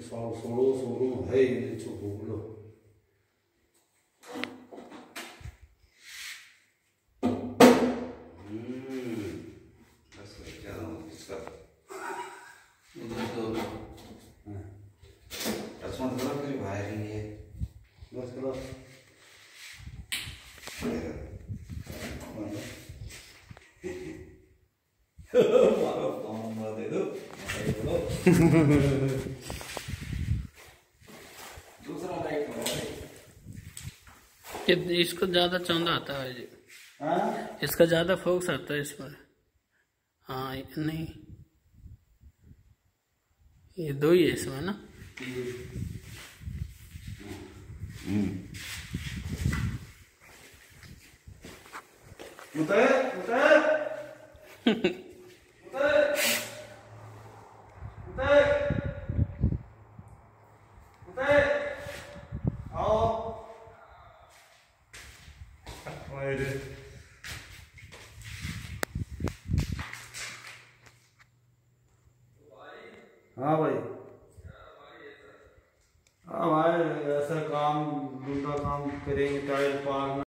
Solo solo है ये बोलो। वायरिंग है बस करो मारो फोन मार दे दो दूसरा लाइट इसको ज्यादा चौंधा आता है जी। हाँ इसका ज्यादा फोकस आता है इसमें। हाँ नहीं ये दो ही है इसमें ना। मुते मुते मुते मुते मुते आओ वायरे हाँ भाई हाँ भाई ऐसा काम दूसरा काम करेंगे टाइल पार